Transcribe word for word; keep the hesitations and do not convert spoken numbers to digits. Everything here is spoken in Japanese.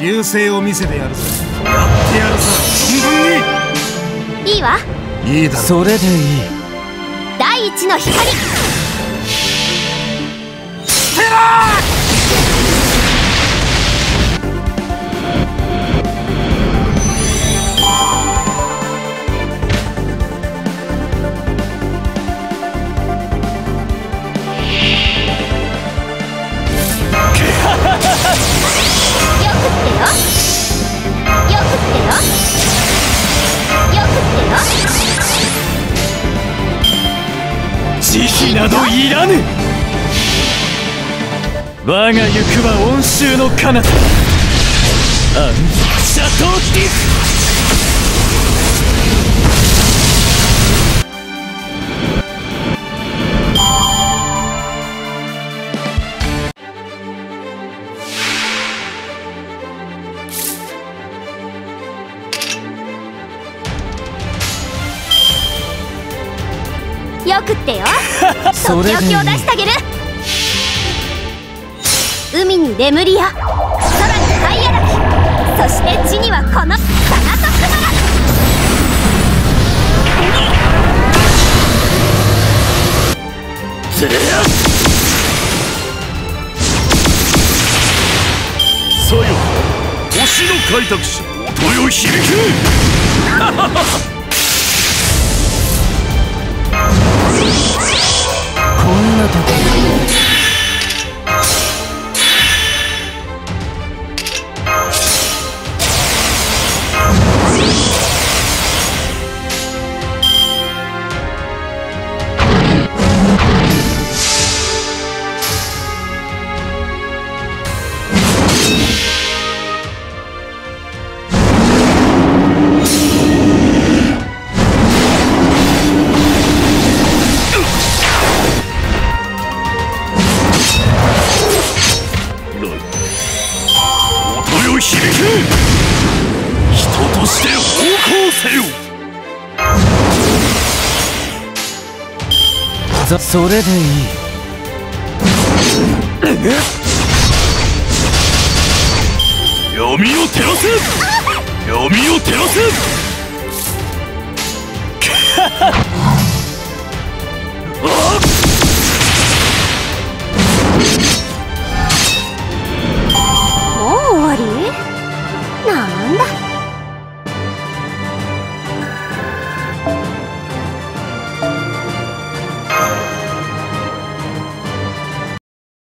流星を見せてやるぞ。やってやるぞ、存分に。 いいわ。 いいだろ。 それでいい。 第一の光。 ステラ慈悲などいらぬ。我が行くは温州の彼方。アンシャトーディス。 よくってよ。とっておきを出してあげる。海にレムリア、空にハイアラキ、そして地にはこのサナトクマラ。 ゼレアさよ、星の開拓者、音よ響け。こんなとこ人として奉公せよ。それでいい。闇を照らせ、闇を照らせ。